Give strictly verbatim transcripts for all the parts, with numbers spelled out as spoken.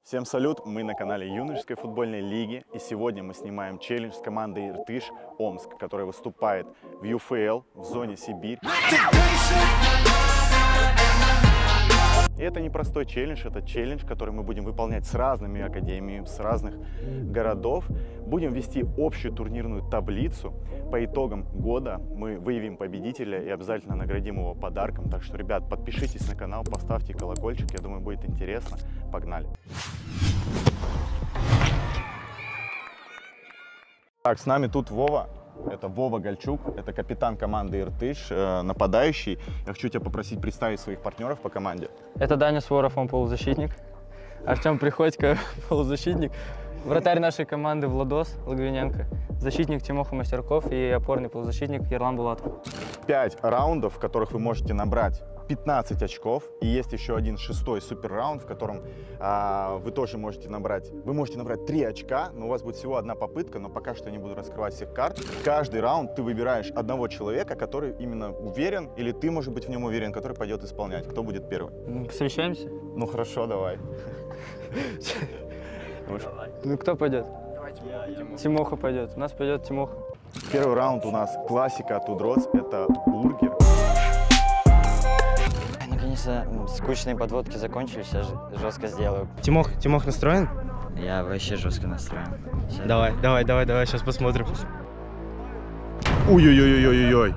Всем салют! Мы на канале Юношеской футбольной лиги, и сегодня мы снимаем челлендж с командой Иртыш Омск, которая выступает в ю эф эл в зоне Сибирь. И это не простой челлендж, это челлендж, который мы будем выполнять с разными академиями, с разных городов. Будем вести общую турнирную таблицу. По итогам года мы выявим победителя и обязательно наградим его подарком. Так что, ребят, подпишитесь на канал, поставьте колокольчик, я думаю, будет интересно. Погнали! Так, с нами тут Вова. Это Вова Гальчук, это капитан команды Иртыш, э, нападающий. Я хочу тебя попросить представить своих партнеров по команде. Это Даня Своров, он полузащитник. Артем Приходько, полузащитник. Вратарь нашей команды Владос Логвиненко. Защитник Тимоха Мастерков и опорный полузащитник Ерлан Булатов. Пять раундов, в которых вы можете набрать пятнадцать очков. И есть еще один шестой супер раунд, в котором а, вы тоже можете набрать. Вы можете набрать три очка, но у вас будет всего одна попытка, но пока что я не буду раскрывать всех карт. Каждый раунд ты выбираешь одного человека, который именно уверен, или ты, может быть, в нем уверен, который пойдет исполнять. Кто будет первый? Встречаемся? Ну хорошо, давай. Ну кто пойдет? Тимоха пойдет. У нас пойдет Тимоха. Первый раунд у нас классика от Удроц. Это бургер. Наконец-то скучные подводки закончились, я жестко сделаю. Тимох, Тимох настроен? Я вообще жестко настроен. Сейчас. Давай, давай, давай, давай, сейчас посмотрим. Ой-ой-ой-ой-ой-ой.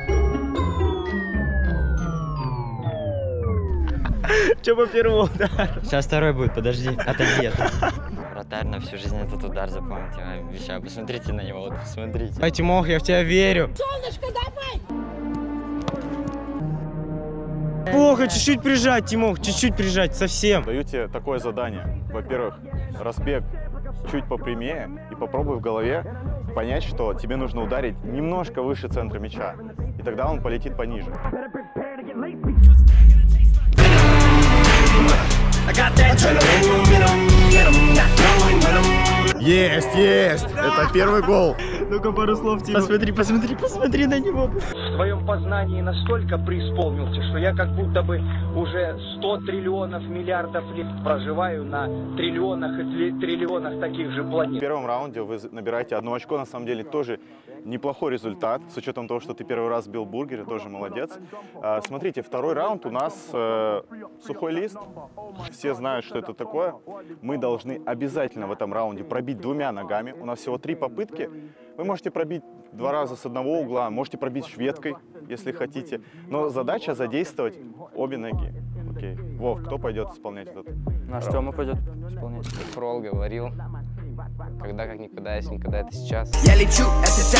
Че по первому удару? Сейчас второй будет, подожди, отойди. отойди. Вратарь на всю жизнь этот удар запомнит, я вам обещаю. Посмотрите на него, вот посмотрите. Давай, Тимох, я в тебя верю. Солнышко, давай! Плохо, чуть-чуть прижать, Тимох, чуть-чуть прижать, совсем. Даю тебе такое задание. Во-первых, разбег чуть попрямее и попробуй в голове понять, что тебе нужно ударить немножко выше центра мяча. И тогда он полетит пониже. Есть, есть! Это первый гол. Ну-ка пару слов, Тимох. Посмотри, посмотри, посмотри на него. В своем познании настолько преисполнился, что я как будто бы уже сто триллионов миллиардов лет проживаю на триллионах и триллионах таких же В планет. первом раунде вы набираете одно очко, на самом деле тоже неплохой результат, с учетом того, что ты первый раз бил бургеры, тоже молодец. А, смотрите, второй раунд у нас э, сухой лист, все знают, что это такое. Мы должны обязательно в этом раунде пробить двумя ногами, у нас всего три попытки. Вы можете пробить два раза с одного угла, можете пробить шведкой, если хотите, но задача задействовать обе ноги. Окей. Вов, кто пойдет исполнять этот? Наш Тёма пойдет исполнять. Фрол говорил, когда как никогда, если никогда, это сейчас. Я лечу, это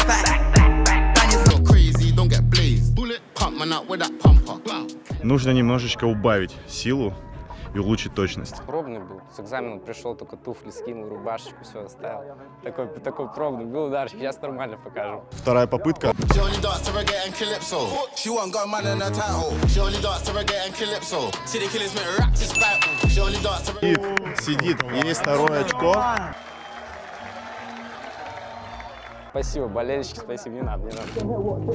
Нужно немножечко убавить силу и улучшить точность. Пробный был, с экзамена пришел, только туфли скинул, рубашечку, все оставил. Такой, такой пробный был ударчик, сейчас нормально покажу. Вторая попытка. Сидит, сидит, есть второе очко. Спасибо, болельщики, спасибо, не надо, не надо.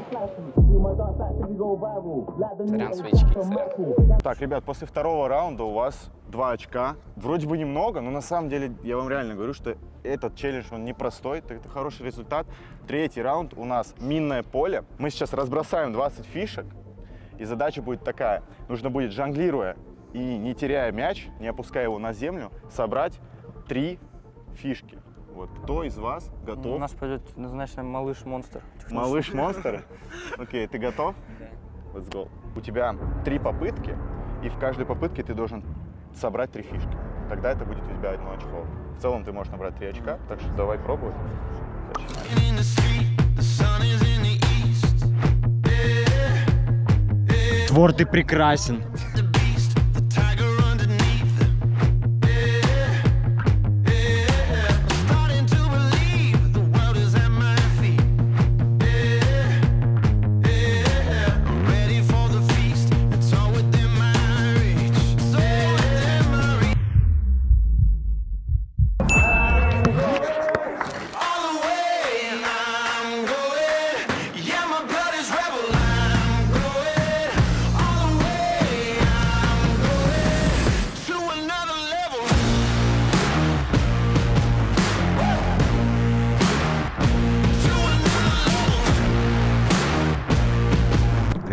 Сорян, свечки, сорян. Так, ребят, после второго раунда у вас два очка. Вроде бы немного, но на самом деле я вам реально говорю, что этот челлендж, он непростой, это хороший результат. Третий раунд у нас минное поле. Мы сейчас разбросаем двадцать фишек, и задача будет такая. Нужно будет, жонглируя и не теряя мяч, не опуская его на землю, собрать три фишки. Вот, кто из вас готов? У нас пойдет назначенный малыш-монстр. Малыш-монстр? Окей, ты готов? Да. Let's go. У тебя три попытки, и в каждой попытке ты должен собрать три фишки. Тогда это будет у тебя одно очко. В целом ты можешь набрать три очка, так что давай пробуй. Твор, ты прекрасен. Yeah, my blood is rebel. I'm going all the way.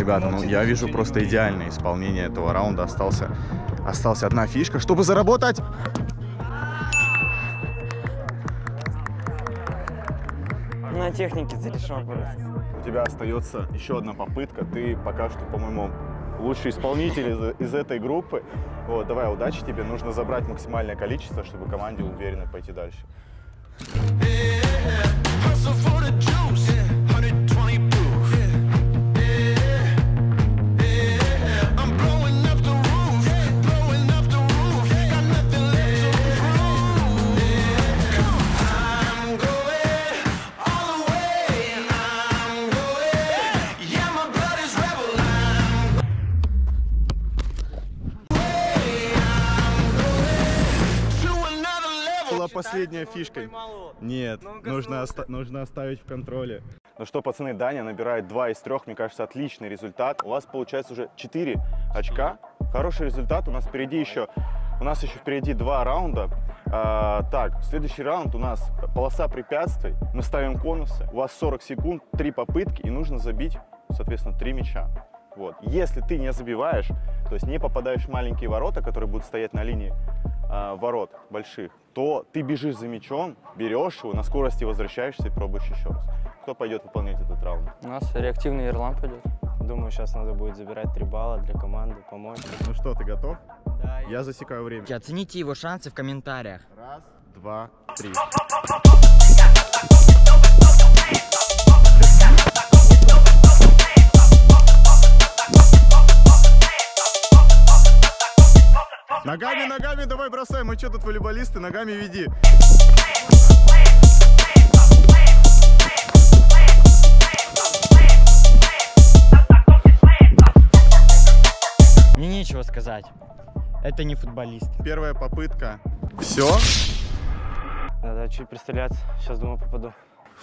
Ребята, ну я вижу просто идеальное исполнение этого раунда. Остался, осталась одна фишка, чтобы заработать. На технике ты решил просто. У тебя остается еще одна попытка. Ты пока что, по-моему, лучший исполнитель из, из этой группы. Вот, давай, удачи тебе. Нужно забрать максимальное количество, чтобы команде уверенно пойти дальше. Последняя фишка. Нет, нужно, оста нужно оставить в контроле. Ну что, пацаны, Даня набирает два из трех, мне кажется, отличный результат. У вас получается уже четыре очка. Хороший результат. У нас впереди еще, у нас еще впереди два раунда. А, так, следующий раунд у нас полоса препятствий. Мы ставим конусы. У вас сорок секунд, три попытки, и нужно забить, соответственно, три мяча. Вот. Если ты не забиваешь, то есть не попадаешь в маленькие ворота, которые будут стоять на линии э, ворот больших, то ты бежишь за мячом, берешь его, на скорости возвращаешься и пробуешь еще раз. Кто пойдет выполнять этот раунд? У нас реактивный Ерлан пойдет. Думаю, сейчас надо будет забирать три балла для команды, помочь. Ну что, ты готов? Да. Я засекаю время. Оцените его шансы в комментариях. Раз, два, три. Ногами, ногами давай бросай. Мы что тут волейболисты? Ногами веди. Мне нечего сказать. Это не футболист. Первая попытка. Все? Надо чуть пристреляться. Сейчас, думаю, попаду.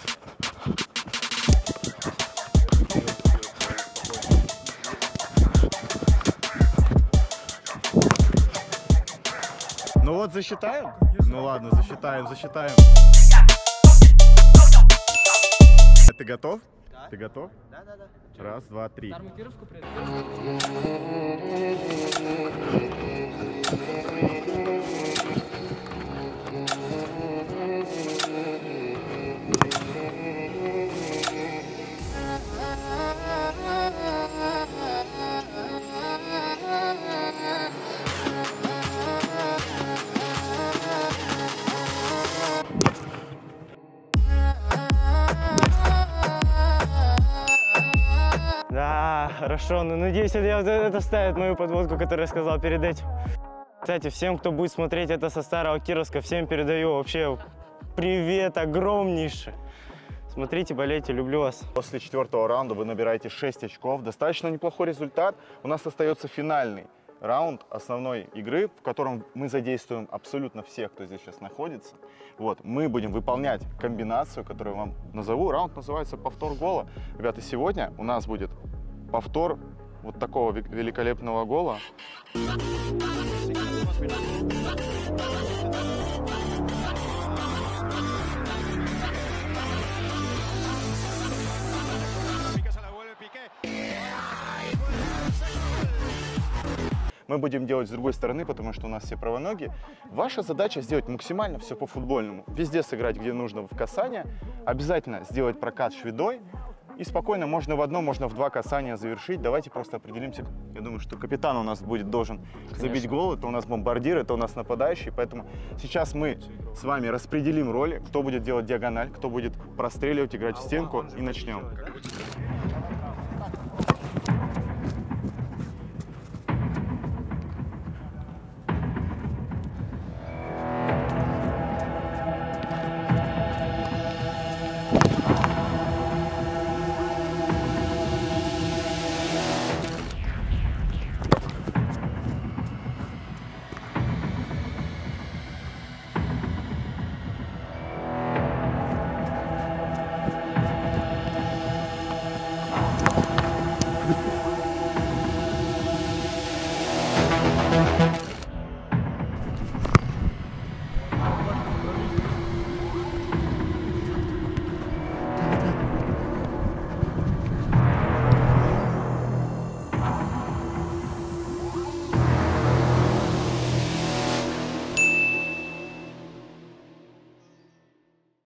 Ну вот, засчитаем? Ну ладно, засчитаем, засчитаем. Ты готов? Да. Ты готов? Да, да, да. Раз, два, три. Да, хорошо. Ну, надеюсь, это, это вставит мою подводку, которую я сказал перед этим. Кстати, всем, кто будет смотреть это со Старого Кировска, всем передаю вообще привет огромнейший. Смотрите, болейте, люблю вас. После четвертого раунда вы набираете шесть очков. Достаточно неплохой результат. У нас остается финальный раунд основной игры, в котором мы задействуем абсолютно всех, кто здесь сейчас находится. Вот, мы будем выполнять комбинацию, которую я вам назову. Раунд называется «Повтор гола». Ребята, сегодня у нас будет повтор вот такого великолепного гола. Мы будем делать с другой стороны, потому что у нас все правоноги. Ваша задача сделать максимально все по-футбольному. Везде сыграть, где нужно, в касание. Обязательно сделать прокат шведой. И спокойно можно в одно, можно в два касания завершить. Давайте просто определимся. Я думаю, что капитан у нас будет должен Конечно. забить гол. Это у нас бомбардир, это у нас нападающий. Поэтому сейчас мы с вами распределим роли. Кто будет делать диагональ, кто будет простреливать, играть в стенку. И начнем.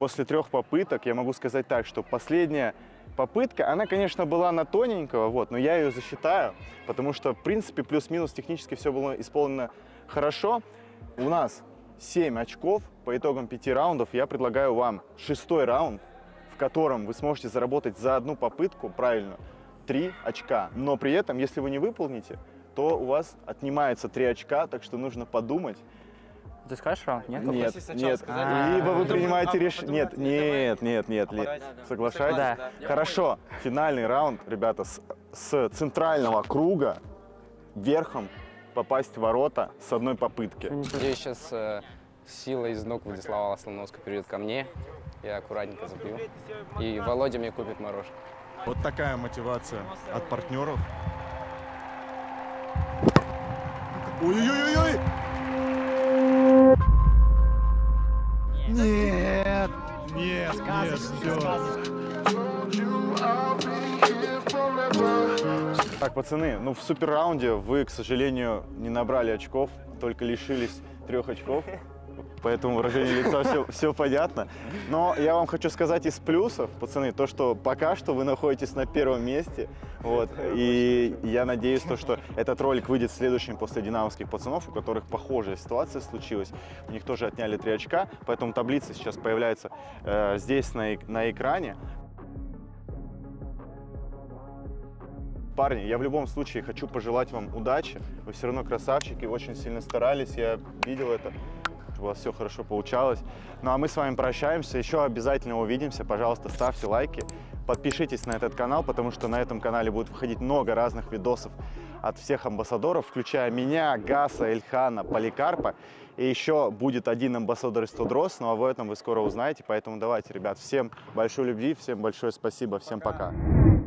После трех попыток я могу сказать так, что последняя попытка, она, конечно, была на тоненького, вот, но я ее засчитаю, потому что, в принципе, плюс-минус технически все было исполнено хорошо. У нас семь очков по итогам пяти раундов. Я предлагаю вам шестой раунд, в котором вы сможете заработать за одну попытку, правильно, три очка. Но при этом, если вы не выполните, то у вас отнимается три очка, так что нужно подумать. Ты скажешь раунд? Нет? Нет, нет. Либо вы принимаете решение. Нет, нет, нет, нет. Ли... Соглашайтесь? Да. Хорошо. Финальный раунд, ребята, с, с центрального круга верхом попасть в ворота с одной попытки. Здесь сейчас э, сила из ног Владислава Слоновского перейдет ко мне. Я аккуратненько забью. И Володя мне купит мороженое. Вот такая мотивация от партнеров. Ой-ой-ой-ой! Нет! Нет, нет, все. Так, пацаны, ну в суперраунде вы, к сожалению, не набрали очков, только лишились трех очков. Поэтому выражение лица все, все понятно. Но я вам хочу сказать из плюсов, пацаны, то, что пока что вы находитесь на первом месте. Вот, и я надеюсь, то, что этот ролик выйдет следующим после динамовских пацанов, у которых похожая ситуация случилась. У них тоже отняли три очка, поэтому таблица сейчас появляется э, здесь на, на экране. Парни, я в любом случае хочу пожелать вам удачи. Вы все равно красавчики, очень сильно старались, я видел это. У вас все хорошо получалось. Ну а мы с вами прощаемся. Еще обязательно увидимся. Пожалуйста, ставьте лайки. Подпишитесь на этот канал, потому что на этом канале будет выходить много разных видосов от всех амбассадоров, включая меня, Гаса, Эльхана, Поликарпа. И еще будет один амбассадор из Тодрос, но об этом вы скоро узнаете. Поэтому давайте, ребят, всем большой любви, всем большое спасибо, всем пока.